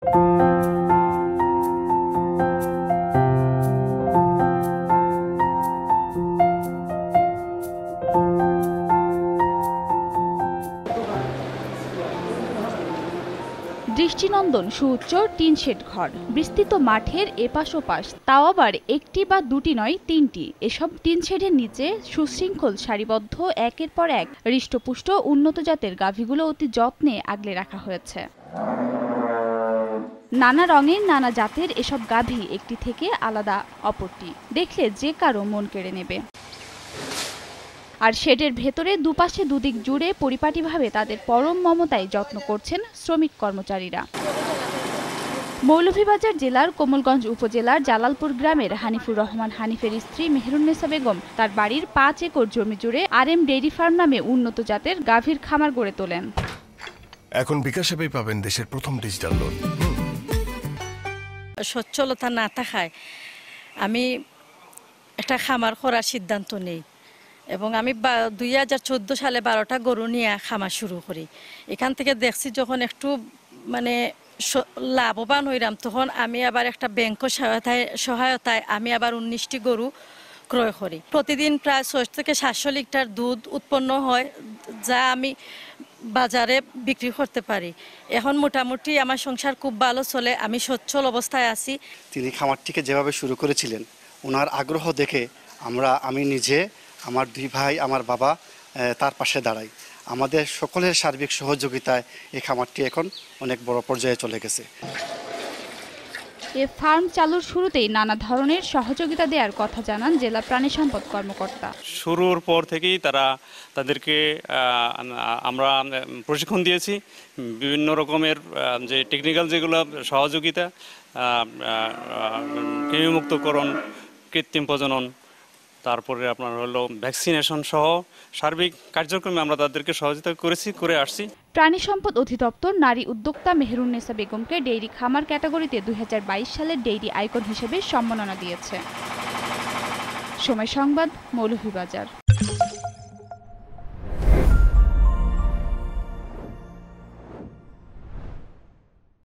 দৃষ্টিনন্দন সুউচ্চ tin shed ঘর, বিস্তৃত মাঠের এপাশ ওপাশ, তাও আবার একটি বা দুটি নয়, তিনটি। এসব টিন শেডের নিচে সুশৃঙ্খল সারিবদ্ধ একের পর এক হৃষ্টপুষ্ট উন্নত জাতের গাভীগুলো অতি যত্নে আগলে রাখা হয়েছে। নানা রঙের নানা জাতের এসব গাভী একটি থেকে আলাদা অপরটি, দেখলে যে কারো মন কেড়ে নেবে। আর শেডের ভেতরে দুপাশে দুদিক জুড়ে পরিপাটিভাবে তাদের পরম মমতায় যত্ন করছেন শ্রমিক কর্মচারীরা। মৌলভীবাজার জেলার কোমলগঞ্জ উপজেলার জালালপুর গ্রামের হানিফুর রহমান হানিফের স্ত্রী মেহেরুন্নেসা বেগম তার বাড়ির 5 একর জমি জুড়ে RM ডেইরি ফার্ম নামে উন্নত জাতের গাভীর খামার গড়ে তোলেন। এখন বিকাশ অ্যাপেই পাবেন দেশের প্রথম ডিজিটাল লোন। সচ্ছলতা না থাকায় আমি একটা খামার করার সিদ্ধান্ত নেই এবং আমি 2014 সালে 12টা গরু নিয়ে খামার শুরু করি। এখান থেকে দেখছি যখন একটু মানে লাভবান হইলাম, তখন আমি আবার একটা ব্যাংক সহায়তায় আমি আবার 19টি গরু ক্রয় করি। প্রতিদিন প্রায় 600 থেকে 700 লিটার দুধ উৎপন্ন হয়, যা আমি বাজারে বিক্রি করতে পারি। এখন মোটামুটি আমার সংসার খুব ভালো চলে, আমি সচ্ছল অবস্থায় আছি। তিনি খামারটিকে যেভাবে শুরু করেছিলেন, ওনার আগ্রহ দেখে আমি নিজে, আমার 2 ভাই, আমার বাবা তার পাশে দাঁড়াই। আমাদের সকলের সার্বিক সহযোগিতায় এই খামারটি এখন অনেক বড় পর্যায়ে চলে গেছে। এ ফার্ম চালুর শুরুতেই নানা ধরনের সহযোগিতা দেওয়ার কথা জানান জেলা প্রাণী সম্পদ কর্মকর্তা। শুরুর পর থেকেই তাদেরকে আমরা প্রশিক্ষণ দিয়েছি, বিভিন্ন রকমের যে টেকনিক্যাল যেগুলো সহযোগিতা, কৃমিমুক্তকরণ, কৃত্রিম প্রজনন, তারপরে আপনার হলো ভ্যাকসিনেশন সহ সার্বিক কার্যক্রমে আমরা তাদেরকে সহযোগিতা করে আসছি। প্রাণী সম্পদ অধিদপ্তর নারী উদ্যোক্তা মেহেরুন্নেসা বেগমকে ডেইরি খামার ক্যাটাগরিতে 2022 সালের ডেইরি আইকন হিসেবে সম্মাননা দিয়েছে। সময় সংবাদ, মৌলভীবাজার।